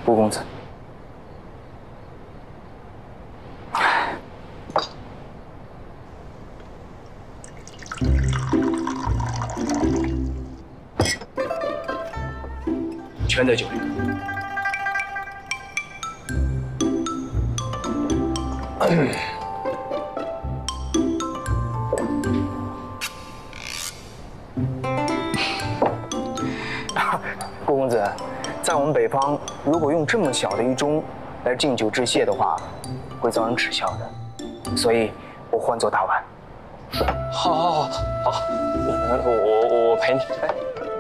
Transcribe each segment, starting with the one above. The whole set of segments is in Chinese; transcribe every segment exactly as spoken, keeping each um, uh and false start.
顾公子。全在酒里。嗯 顾公子，在我们北方，如果用这么小的一盅来敬酒致谢的话，会遭人耻笑的。所以，我换做大碗。 好，好，好，好，我我我陪你。哎。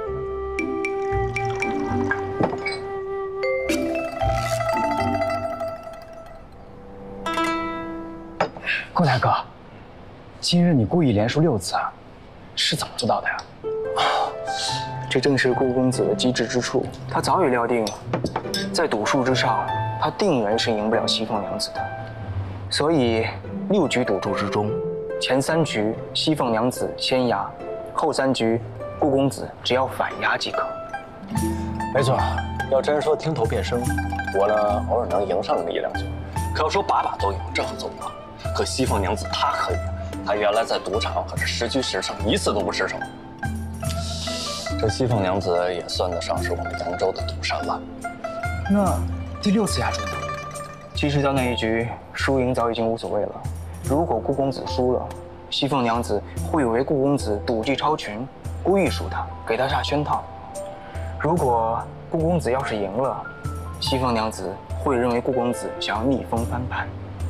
顾大哥，今日你故意连输六次啊，是怎么做到的呀？啊，这正是顾公子的机智之处。他早已料定，在赌术之上，他定然是赢不了西凤娘子的。所以六局赌注之中，前三局西凤娘子先压，后三局顾公子只要反压即可。 没错，要真说听头变声，我呢偶尔能赢上那么一两局，可要说把把都赢，这可做不到。 可西凤娘子她可以，她原来在赌场可是十局十胜，一次都不失手。这西凤娘子也算得上是我们扬州的赌神了。 那第六次压注呢？其实到那一局，输赢早已经无所谓了。如果顾公子输了，西凤娘子会以为顾公子赌技超群，故意输他，给他下圈套。如果顾公子要是赢了，西凤娘子会认为顾公子想要逆风翻盘。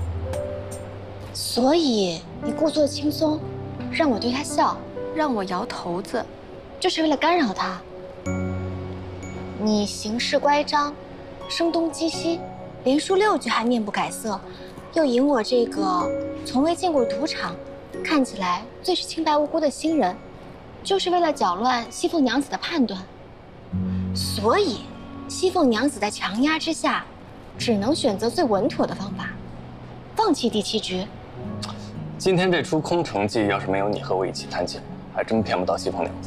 所以你故作轻松，让我对他笑， 让我摇头子， 就是为了干扰他。你行事乖张，声东击西，连输六局还面不改色，又赢我这个从未进过赌场，看起来最是清白无辜的新人，就是为了搅乱西凤娘子的判断。所以，西凤娘子在强压之下，只能选择最稳妥的方法，放弃第七局。 今天这出空城计，要是没有你和我一起弹琴，还真骗不到西凤娘子。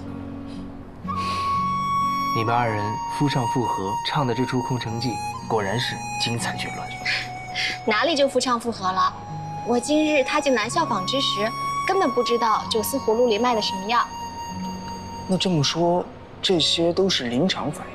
你们二人夫唱妇和唱的这出空城计，果然是精彩绝伦。 哪里就夫唱妇和了？我今日踏进南校坊之时，根本不知道酒丝葫芦里卖的什么药。 那这么说，这些都是临场反